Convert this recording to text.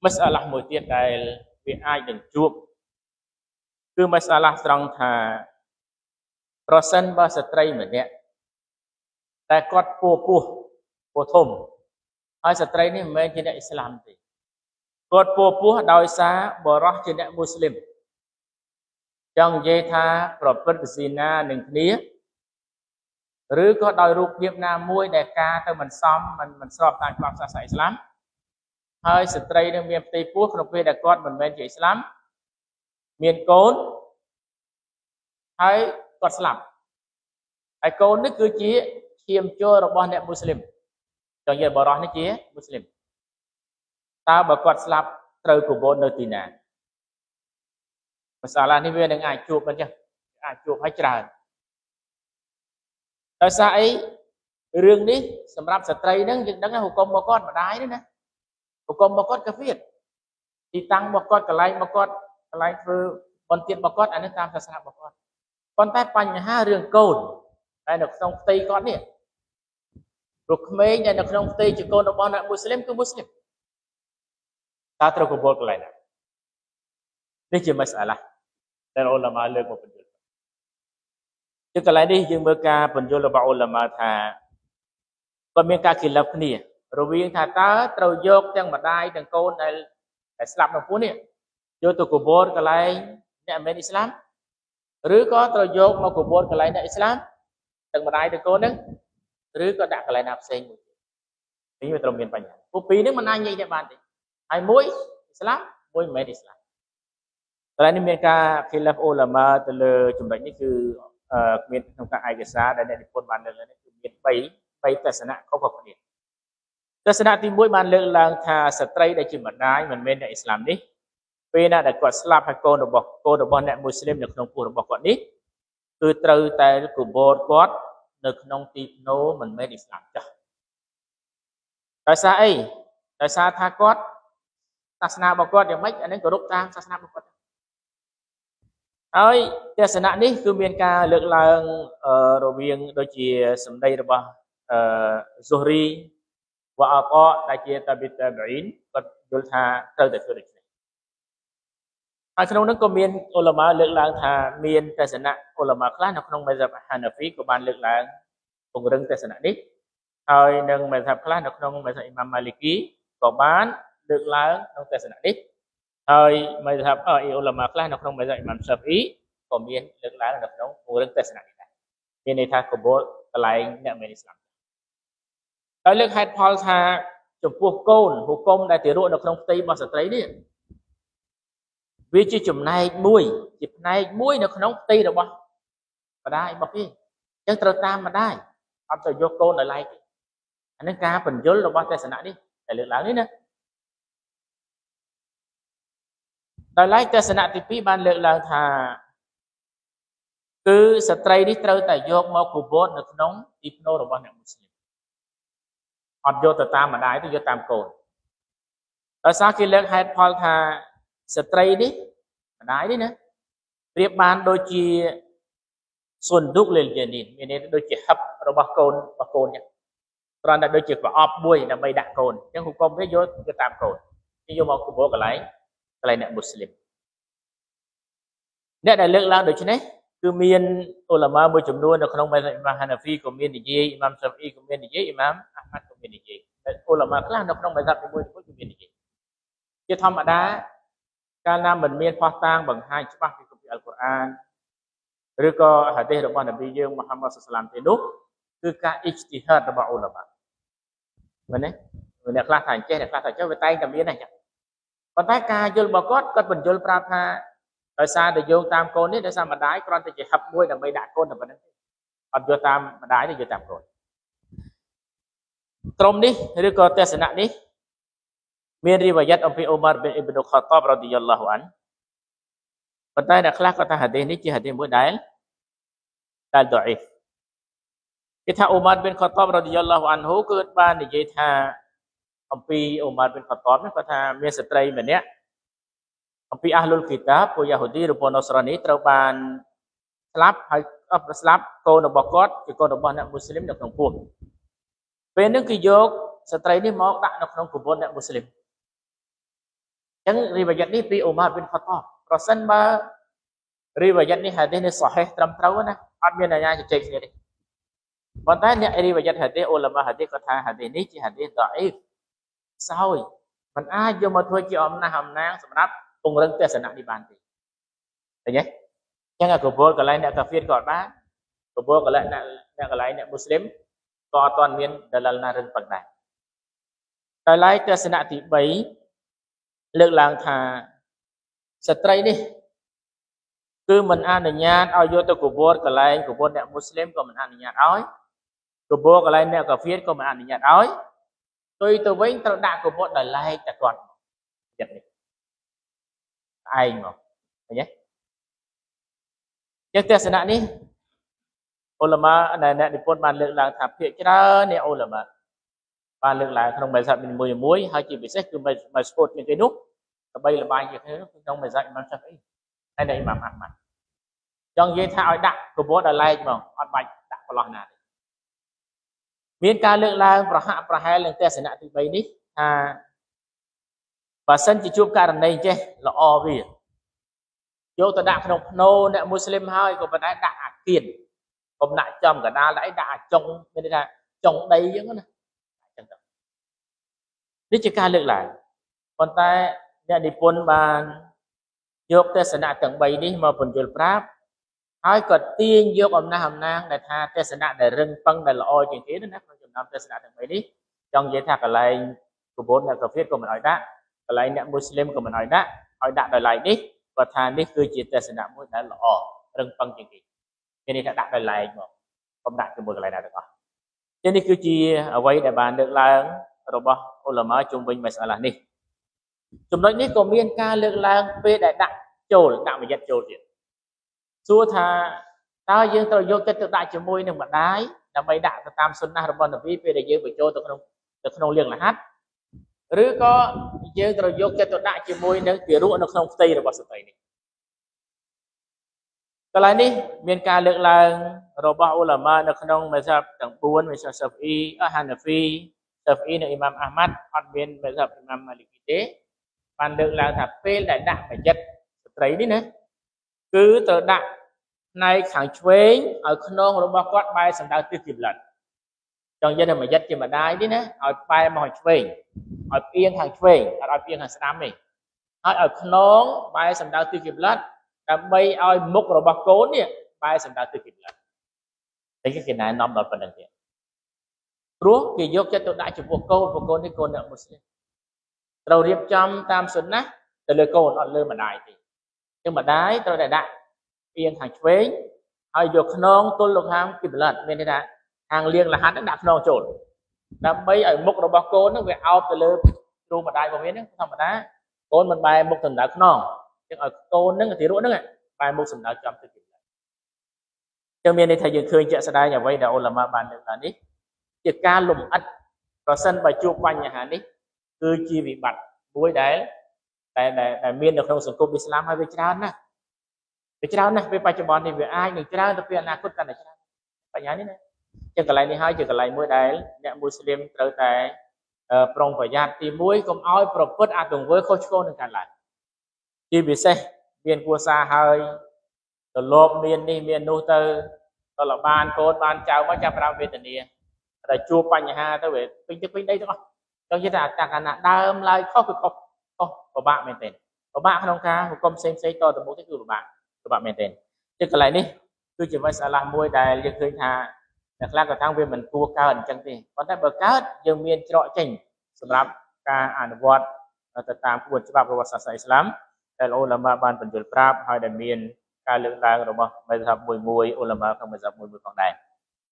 masalah មួយទៀតដែលវាអាចនឹងជួបគឺ masalah ត្រង់ថាប្រសិនបើស្ត្រីម្នាក់តែគាត់ពោះធំហើយស្ត្រីនេះមិនមែនជាអ្នកអ៊ីស្លាមទេគាត់ពោះដោយសារបរោះជាអ្នកមូស្លីមចង់និយាយថាប្រព្រឹត្តស៊ីណានឹងគ្នាឬក៏ដោយរូបភាពណាមួយដែលការទៅមិនសមមិនស្របតាមច្បាប់សាសនាអ៊ីស្លាមហើយស្ត្រីនឹងមានផ្ទៃពោះក្នុងពេលដែលគាត់មិនមែនជាអ៊ីស្លាមមានកូនហើយគាត់ស្លាប់ហើយកូននេះគឺជាឈាមជ័ររបស់អ្នកមូស្លីមចង់និយាយបរិសុទ្ធនេះជាមូស្លីមតើបើគាត់ស្លាប់ត្រូវកបួននៅទីណាមសាឡានេះវានឹងអាចជួបមិនចឹងអាចជួបឲ្យច្រើនដោយសារអីរឿងនេះសម្រាប់ស្ត្រីហ្នឹងយើងដឹងថាហុគមរបស់គាត់ម្ដាយនេះណាហុគមរបស់គាត់កាហ្វៀតទីតាំងរបស់គាត់កន្លែងរបស់គាត់កន្លែងធ្វើបន្ទានរបស់គាត់អានេះតាមសាសនារបស់គាត់ប៉ុន្តែបញ្ហារឿងកូនដែលនៅក្នុងផ្ទៃគាត់នេះព្រោះក្មេងដែលនៅក្នុងផ្ទៃជាកូនរបស់អ្នកមូស្លីមគឺមូស្លីមតើត្រូវកបួលកន្លែងណានេះជាមសាឡាដែលឧលាមាលើកមកបញ្យល់ជាកន្លែងនេះយើងមើលការបញ្យល់របស់ឧលាមាថាគាត់មានការខិលាហ្វគ្នារវាងថាតើត្រូវយកទាំងម្ដាយទាំងកូនដែលស្លាប់នៅពោះនេះយកទៅកបួលកន្លែងអ្នកមិនមែនអ៊ីស្លាមឬក៏ត្រូវយកមកកបួលកន្លែងអ្នកអ៊ីស្លាមទាំងម្ដាយទាំងកូនហ្នឹងឬក៏ដាក់កន្លែងណាផ្សេងមួយនេះវាត្រូវមានបញ្ហាពួកពីរនេះមិនអាចនិយាយតែបានទេហើយមួយអ៊ីស្លាមមួយមិនមែនអ៊ីស្លាមកន្លែងនេះមានការខិលាហ្វឧលាមាទៅលើចំណុចនេះគឺមានក្នុងការឯកសារដែលអ្នកនិពន្ធបានលើកឡើងនេះគឺមាន3ទស្សនៈខុសៗគ្នាទស្សនៈទី1បានលើកឡើងថាស្ត្រីដែលជាម្ដាយមិនមែនអ្នកអ៊ីស្លាមនេះពេលណាដែលគាត់ស្លាប់ហើយកូនរបស់អ្នកមូស្លីមនៅក្នុងពោះរបស់គាត់នេះគឺត្រូវតែកបួលគាត់នៅក្នុងទីភ្នូមិនមែនអ៊ីស្លាមចាស់ដោយសារអីដោយសារថាគាត់សាសនារបស់គាត់យ៉ាងម៉េចអានេះគោរពតាមសាសនារបស់គាត់ហើយទស្សនៈនេះគឺមានការលើកឡើងរវាងដូចជាសម្ដីរបស់ស៊ូហរីវ៉ាអាតាដែលជាតាប៊ីតាប៊ីនគាត់យល់ថាត្រូវតែធ្វើដូច្នេះហើយក្នុងនោះក៏មានឧលាមាលើកឡើងថាមានទស្សនៈឧលាមាខ្លះនៅក្នុងមេហ្សាបហាណាហ្វីក៏បានលើកឡើងពង្រឹងទស្សនៈនេះហើយនឹងមេហ្សាបខ្លះនៅក្នុងមេហ្សាបអ៊ីម៉ាមម៉ាលីគីក៏បានលើកឡើងក្នុងទស្សនៈនេះហើយមេហ្សាបឧលាមាខ្លះនៅក្នុងមេហ្សាបអ៊ីម៉ាមសាហ្វីក៏មានលើកឡើងនៅក្នុងពង្រឹងទស្សនៈនេះដែរមានន័យថាកបួលកន្លែងអ្នកមិនអ៊ីស្លាមហើយលើកហេតុផលថាចំពោះកូនហុគមដែលទារកនៅក្នុងផ្ទៃរបស់ស្ត្រីនេះវាជាចំណែកមួយជាផ្នែកមួយនៅក្នុងផ្ទៃរបស់ម្ដាយរបស់គេអញ្ចឹងត្រូវតាមម្ដាយអត់ទៅយកកូនឲ្យឡែកទេអានេះការបញ្យលរបស់ទស្សនៈនេះដែលលើកឡើងនេះណាដោយឡែកទស្សនៈទី2បានលើកឡើងថាគឺស្ត្រីនេះត្រូវតែយកមកកបួលនៅក្នុងទីភ្នូរបស់អ្នកមូស្លីមអត់យកទៅតាមម្ដាយទេយកតាមកូនដោយសារគេលើកហេតុផលថាស្ត្រីនេះម្ដាយនេះណាប្រៀបបានដូចជាសុនឌុកលេលយ៉ានីនមានន័យដូចជាហឹបរបស់កូនចឹងគ្រាន់តែដូចជាប្រអប់មួយដើម្បីដាក់កូនអញ្ចឹងហុគមវាយកទៅតាមកូនគេយកមកកបួលកន្លែងអ្នកមូស្លីមអ្នកដែលលើកឡើងដូចនេះគឺមានឧលាមាមួយចំនួននៅក្នុងមេហ្សាបអ៊ីម៉ាមហាណាហ្វីក៏មាននិយាយអ៊ីម៉ាមសាហ្វីក៏មាននិយាយអ៊ីម៉ាមអាហ្មាត់ក៏មាននិយាយឧលាមាខ្លះនៅក្នុងមេហ្សាបមួយក៏មាននិយាយជាធម្មតាកាលណាមិនមានផុសតាងបង្ហាញច្បាស់ពីគម្ពីរអល់កុរអានឬក៏ហាឌីសរបស់នប៊ីយើងមូហាម៉ាត់សល្លាមទេនោះគឺការអ៊ីជ្ទីហាដរបស់ឧលាមាមែនទេអ្នកខ្លះថាអញ្ចេះអ្នកខ្លះថាអញ្ចឹងវាតែងតែមានហ្នឹងប៉ុន្តែការយល់របស់គាត់បញ្យល់ប្រាប់ថាដោយសារតែយោងតាមកូននេះដោយសារម្ដាយគ្រាន់តែជាហឹបមួយដើម្បីដាក់កូនតែប៉ុណ្្នឹងអត់យកតាមម្ដាយទេយកតាមកូនក្រុមនេះឬក៏ទស្សនៈនេះមានរីវ៉ាយ៉ាត់អំពីអ៊ូម៉ារប៊ីនអ៊ីប៊ុលខាតាបរ៉ាឌីយ៉ាឡោះអានប៉ុន្តែអ្នកខ្លះក៏ថាហាឌីសនេះជាហាឌីសមួយដែលដអ៊ីហ្វគេថាអ៊ូម៉ារប៊ីនខាតាបរ៉ាឌីយ៉ាឡោះអានហ៊ូគឺបាននិយាយថាអំពីអ៊ូម៉ារប៊ីនខាតាបនេះគាត់ថាមានស្ត្រីម្នាក់អំពីអាហ្លុលគីតាបពួកយ៉ាហូឌីឬពួកណូស្រ៉ានីត្រូវបានស្លាប់ហើយកស្លាប់កូនរបស់គាត់ជាកូនរបស់អ្នកមូស្លីមនៅក្នុងពោះពេលហ្នឹងគឺយកស្ត្រីនេះមកដាក់នៅក្នុងកបួនអ្នកមូស្លីម chẳng riwayat ni pi Umar bin Khattab persen ba riwayat ni hadis ni sahih trầm trâu na ăn miên là nha chỉ chơi đi còn tại nè riwayat hadis ulama hadis có tha hadis ni chỉ hadis dhaif sao mình ai vô mà thôi chỉ na hầm nangสำหรับปงเรื่องเทศนาที่บ้านตีเห็นไหมยังไงกูบอกกับอะไรเนี่ยกาฟีดก่อนบ้างกูบอกกับอะไรเนี่ยกับอะไรเนี่ยมุสลิมก็ตอนเมียนเดลัลนาเรื่องปัจจัยแต่ไรเทศนาที่ใบเลือกลางทาสตรีนี่คือมันอนุญาตเอาโยตัวกูบอกกับอะไรกูบอกเนี่ยมุสลิมก็มันอนุญาตเอากูบอกกับอะไรเนี่ยกาฟีดก็มันอนุญาตเอาตัววิ่งตระหนักกูบอกแต่ไรแต่ก่อนจัดนี่ไอ้หมอเห็นไหมยังเทศนานี้อุลามะในเนี่ยดิพนธ์มันเลือกหลังถับเพียรเนี่ยอุลามะมันเลือกหลังtrong bài dạy mình mùi hai chỉ bị xétคือbài sport những cái nút và bây là bài gì thế trong bài dạy mình sẽ hay đây mà trong dây thao đặt của bố đã lai mà ăn bạch đặt vào lò nào miền ca ลือกหลังประหารเรื่องเทศนาที่ใบนี้và sân chỉ chụp cả này chứ là o vì vô ta đặt trong nô nè Muslim hai còn phải đặt tiền còn đặt chồng cả đa lại đặt chồng bên đây chồng đây giống đóนี่จะการเลือกหลายคนแต่เนี่ยดิพนบานยกเทศนาต่างใบนี้มาผลจุลปราบให้กดตีนยกอำนาจนางในทางเทศนาในเรื่องปังในละออยจริงๆนะคนจำนำเทศนาต่างใบนี้จงเยธากอะไรกุบลเนี่ยกาเฟก็มันอ่อยได้อะไรเนี่ยมุสลิมก็มันอ่อยได้อ่อยได้โดยไรนี้ก็ทานนี้คือจิตเทศนามุ่งในละออเรื่องปังจริงๆทีนี้ถ้าได้โดยไรบอกผมได้คือบุญอะไรได้หรือเปล่าทีนี้คือจีเอาไว้ในบานเดือดร้อนរបស់ឧលមាជុំវិញមសាឡានេះចំណុចនេះក៏មានការលើកឡើងពេលដែលដាក់ចូលដាក់មយិតចូលទៀតសួរថាតើយើងត្រូវយកចិត្តទុកដាក់ជាមួយនឹងម្ដាយដើម្បីដាក់ទៅតាមសុនណារបស់នប៊ីពេលដែលយើងបញ្ចូលទៅក្នុងលៀងលហាត់ឬក៏យើងត្រូវយកចិត្តទុកដាក់ជាមួយនឹងទារកនៅក្នុងផ្ទៃរបស់ស្ត្រីនេះកន្លែងនេះមានការលើកឡើងរបស់ឧលមានៅក្នុងមសាបទាំង4មសាបសាហ្វអ៊ីហាណាហ្វីSyafi'i dan Imam Ahmad admin mazhab Imam Maliki thế ban được là thập phê đại đặng phải chất đấy đi nè cứ từ đặng này khẳng chuế ở non rồi bao quát bay sầm đào tiêu kịp lần trong gia đình mà chất chỉ mà đai đi nè ở bay mà hỏi chuế ở yên hàng chuế ở yên hàng sam này ở non bay sầm đào tiêu kịp lần đầm bay ở mục rồi bao cố nè bay sầm đào tiêu kịp lần đấy cái này nằm ở phần đằng kiaรู้กี่ยกจะตัวได้จุดโกนที่โกนเนี่ยมุสลิมเราเรียบจำตามสุนนะแต่เลยโกนอ่อนเลยมาได้ทีnhưng mà đái tôi đã đặt yên hàng chuế hay dục non tôi lục hàng kịp lần nên thế này hàng liên là hắn đã đặt non trộn là mấy ở mục đồ bao cô nó về ao từ lơ ru mà đái vào miếng không mà đá cô mình bài mục thần đặt non nhưng ở cô nó thì rũ nó này bài mục thần đặt chậm từ kịp lần cho nên thầy dừng khơi chạy ra đây nhà vay đã ôn là mà bàn được là điจะการลมอัดก็สั้นไปจูบปัญญานี้คือชีวิตบัตรบุ้ยได้แต่เมียนในของสังคมอิสลามให้ไปเจ้านะไปปัจจุบันในเวียอ้ายหนึ่งเจ้าแต่เปลี่ยนอนาคตกันในเจ้าปัญญานี้นะจะกันไรนี่ให้จะกันไรมุ้ยได้เนี่ยมุสลิมเติร์แต่ปรองประหยัดตีมุ้ยก็เอาประพฤติอาตงเว้ยเขาช่วยในการหลังชีวิตเสเมียนกัวซาเฮยตลบเมียนนี่เมียนนูเตอร์ตลบานโกนบานเจ้ามาจากเราเวทเนียแต่จูปัญหาตัวเวทปิ้งได้ทุกคนต้องยึดจากขณะเดิมเลยเข้าคือเขาบ้าเมนเทนเขาบ้าขนมค้าหุกมเซ็งเซ็งต่อตัวมุกที่คือบ้าเมนเทนจึงอะไรนี่คือจะไม่สารมวยได้ยังเคยทาแต่ครั้งกระทั่งเวมันตัวเกินจังทีเพราะถ้าเบอร์เกิดยังมีเจาะจริงสำหรับการอ่านวัดแต่ตามกระบวนการประวัติศาสตร์อิสลามแต่อุลามะบานเป็นจุดปราบให้ได้มีการเลือกตั้งหรือว่าไม่ทำมวยอุลามะเขาไม่ทำมวยของใด